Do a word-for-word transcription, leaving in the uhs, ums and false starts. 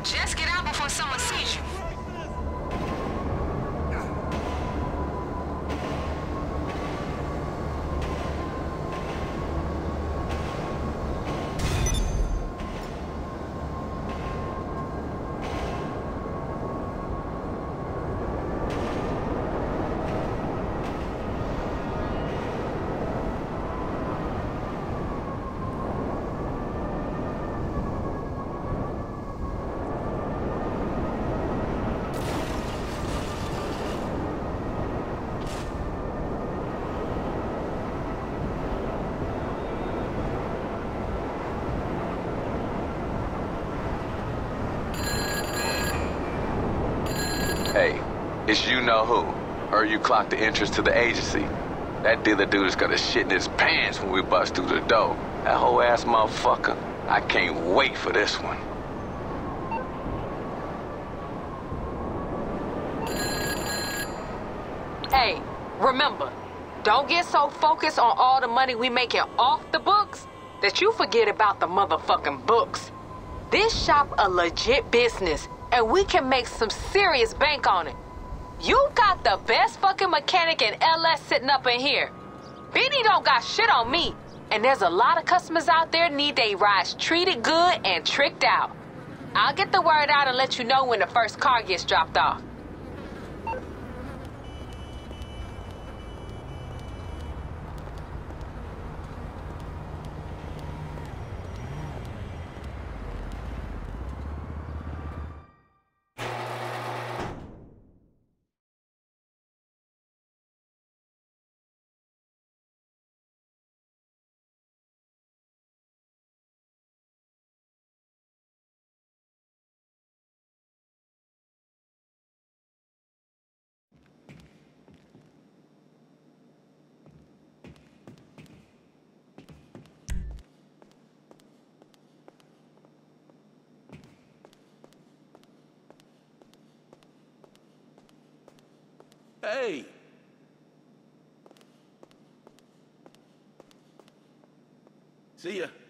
Just get out before someone sees you. Hey, it's you know who, or you clocked the entrance to the agency. That dealer dude is gonna shit in his pants when we bust through the door. That whole ass motherfucker. I can't wait for this one. Hey, remember, don't get so focused on all the money we making off the books that you forget about the motherfucking books. This shop a legit business, and we can make some serious bank on it. You got the best fucking mechanic in L S sitting up in here. Benny don't got shit on me, and there's a lot of customers out there need their rides treated good and tricked out. I'll get the word out and let you know when the first car gets dropped off. Hey! See ya.